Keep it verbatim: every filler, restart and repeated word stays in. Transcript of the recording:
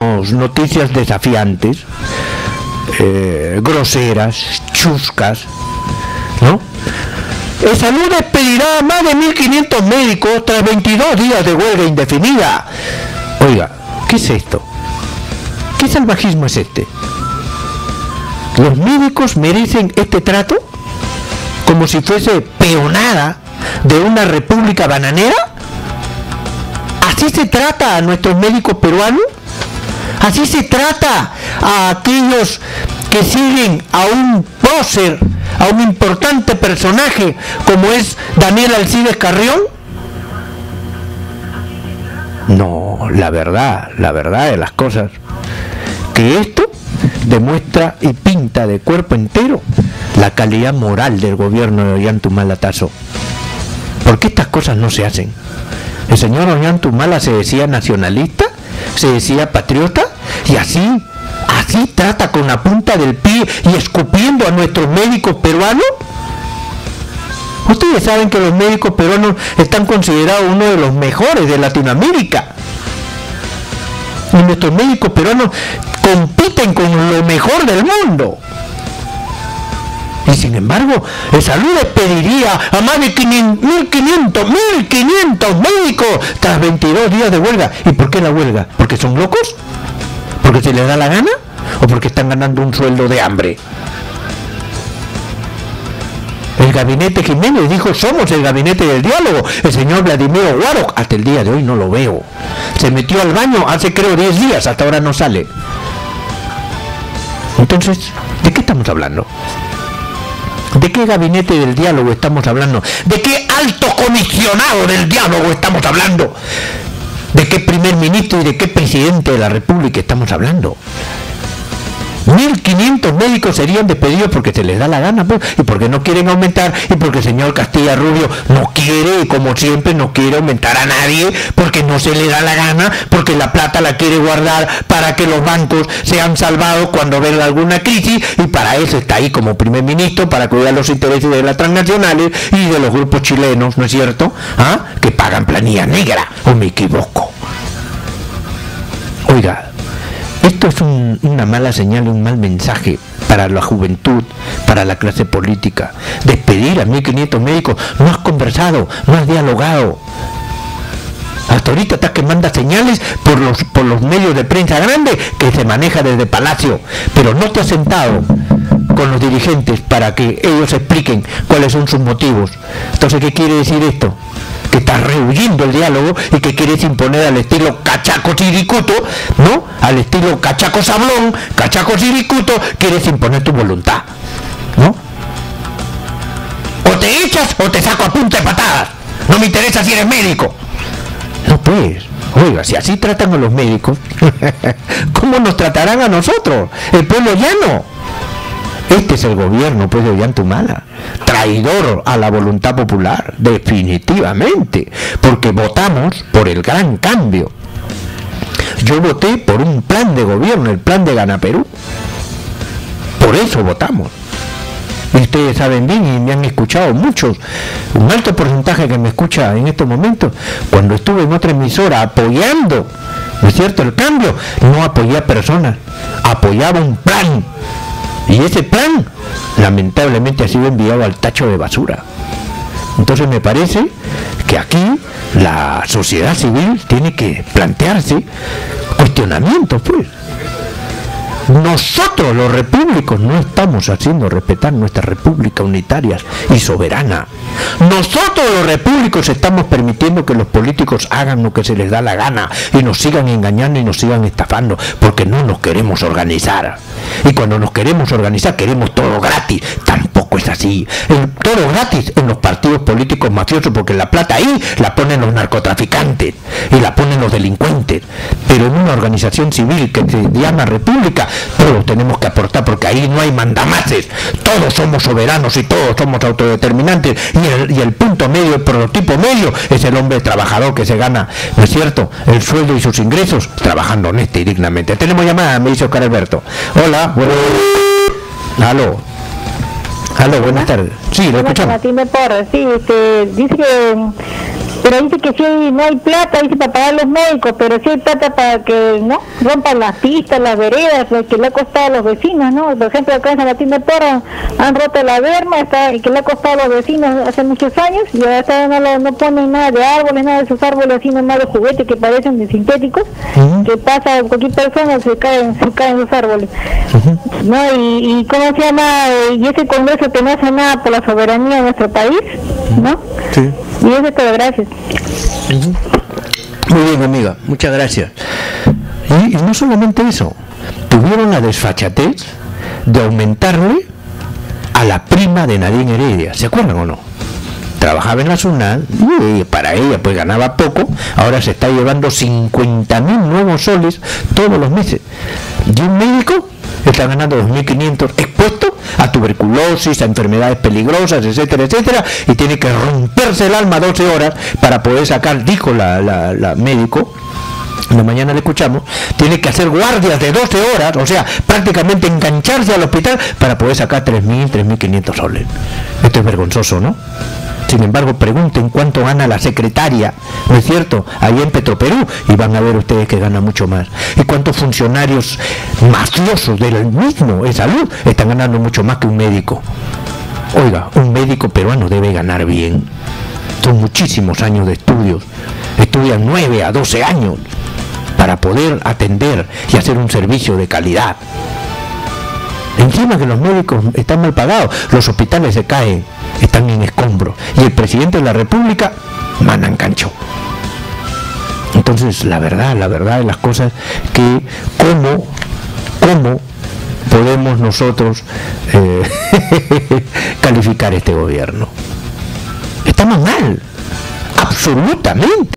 noticias desafiantes, eh, groseras, chuscas, ¿no? El Salud despedirá a más de mil quinientos médicos tras veintidós días de huelga indefinida. Oiga, ¿qué es esto? ¿Qué salvajismo es este? ¿Los médicos merecen este trato? ¿Como si fuese peonada de una república bananera? ¿Así se trata a nuestros médicos peruanos? ¿Así se trata a aquellos que siguen a un prócer, a un importante personaje como es Daniel Alcides Carrión? No, la verdad, la verdad de las cosas, que esto demuestra y pinta de cuerpo entero la calidad moral del gobierno de Ollanta-Humala Tazo. ¿Por qué estas cosas no se hacen? El señor Ollanta-Humala se decía nacionalista, se decía patriota, y así, así trata con la punta del pie y escupiendo a nuestros médicos peruanos. Ustedes saben que los médicos peruanos están considerados uno de los mejores de Latinoamérica. Y nuestros médicos peruanos compiten con lo mejor del mundo. Y sin embargo, el Salud despediría a más de mil quinientos médicos tras veintidós días de huelga. ¿Y por qué la huelga? ¿Porque son locos? ¿Porque se les da la gana? ¿O porque están ganando un sueldo de hambre? El gabinete Jiménez dijo: somos el gabinete del diálogo. El señor Vladimir Warok, hasta el día de hoy no lo veo. Se metió al baño hace creo diez días, hasta ahora no sale. Entonces, ¿de qué estamos hablando? ¿De qué gabinete del diálogo estamos hablando? ¿De qué alto comisionado del diálogo estamos hablando? ¿De qué primer ministro y de qué presidente de la República estamos hablando? mil quinientos médicos serían despedidos porque se les da la gana, pues, y porque no quieren aumentar, y porque el señor Castilla Rubio no quiere, y como siempre no quiere aumentar a nadie, porque no se le da la gana, porque la plata la quiere guardar para que los bancos sean salvados cuando venga alguna crisis, y para eso está ahí como primer ministro, para cuidar los intereses de las transnacionales y de los grupos chilenos, ¿no es cierto? ¿Ah? Que pagan planilla negra, ¿o me equivoco? Oiga, esto es un, una mala señal, un mal mensaje para la juventud, para la clase política. Despedir a mil quinientos médicos, no has conversado, no has dialogado. Hasta ahorita estás que manda señales por los, por los medios de prensa grande que se maneja desde Palacio, pero no te has sentado con los dirigentes para que ellos expliquen cuáles son sus motivos. Entonces, ¿qué quiere decir esto? Que estás rehuyendo el diálogo y que quieres imponer al estilo cachaco siricuto, ¿no? Al estilo cachaco sablón, cachaco siricuto, quieres imponer tu voluntad, ¿no? O te echas o te saco a punta de patadas. No me interesa si eres médico. No pues, oiga, si así tratan a los médicos, ¿cómo nos tratarán a nosotros, el pueblo llano? Este es el gobierno, pues, de Ollanta-Humala, traidor a la voluntad popular, definitivamente, porque votamos por el gran cambio. Yo voté por un plan de gobierno, el plan de Gana Perú. Por eso votamos. Y ustedes saben bien, y me han escuchado muchos, un alto porcentaje que me escucha en estos momentos, cuando estuve en otra emisora apoyando, ¿no es cierto?, el cambio, no apoyé a personas, apoyaba un plan. Y ese plan, lamentablemente, ha sido enviado al tacho de basura. Entonces me parece que aquí la sociedad civil tiene que plantearse cuestionamientos, pues. Nosotros, los repúblicos, no estamos haciendo respetar nuestra república unitaria y soberana. Nosotros, los repúblicos, estamos permitiendo que los políticos hagan lo que se les da la gana y nos sigan engañando y nos sigan estafando, porque no nos queremos organizar. Y cuando nos queremos organizar, queremos todo gratis. Tampoco es así. El, todo gratis en los partidos políticos mafiosos, porque la plata ahí la ponen los narcotraficantes y la ponen los delincuentes. Pero en una organización civil que se llama república, todos tenemos que aportar, porque ahí no hay mandamases, todos somos soberanos y todos somos autodeterminantes, y el, y el punto medio, el prototipo medio, es el hombre trabajador que se gana, ¿no es cierto?, el sueldo y sus ingresos trabajando honesta y dignamente. Tenemos llamada, me dice Oscar Alberto. Hola, bueno. Aló. Aló, buenas tardes. Sí, lo escuchamos. Martínez Porras, sí, este, dice que Pero dice que sí, no hay plata, dice, para pagar los médicos, pero sí hay plata para que no rompan las pistas, las veredas, lo que le ha costado a los vecinos, ¿no? Por ejemplo, acá en San Martín de Porres han roto la berma, está, que le ha costado a los vecinos hace muchos años, y ahora no, lo, no ponen nada de árboles, nada de esos árboles así nomás de juguete que parecen de sintéticos, uh-huh. que pasa cualquier persona, se caen, se caen los árboles. Uh-huh. ¿No? Y, y ¿cómo se llama? Y ese Congreso que no hace nada por la soberanía de nuestro país, ¿no? Sí. Y eso es todo, gracias. Muy bien, amiga, muchas gracias. Y, y no solamente eso, tuvieron la desfachatez de aumentarle a la prima de Nadine Heredia, ¿se acuerdan o no? Trabajaba en la SUNAT y para ella pues ganaba poco, ahora se está llevando cincuenta mil nuevos soles todos los meses. Y un médico está ganando dos mil quinientos expuesto a tuberculosis, a enfermedades peligrosas, etcétera, etcétera, y tiene que romperse el alma doce horas para poder sacar, dijo la, la, la médico, en la mañana le escuchamos, tiene que hacer guardias de doce horas, o sea, prácticamente engancharse al hospital para poder sacar tres mil, tres mil quinientos soles. Esto es vergonzoso, ¿no? Sin embargo, pregunten cuánto gana la secretaria, ¿no es cierto?, ahí en Petroperú, y van a ver ustedes que gana mucho más. Y cuántos funcionarios mafiosos del mismo en salud están ganando mucho más que un médico. Oiga, un médico peruano debe ganar bien. Son muchísimos años de estudios. Estudian nueve a doce años para poder atender y hacer un servicio de calidad. Encima que los médicos están mal pagados, los hospitales se caen, están en escombros, y el presidente de la República manda en cancho. Entonces, la verdad, la verdad de las cosas, que cómo, cómo podemos nosotros eh, calificar este gobierno. Estamos mal, absolutamente.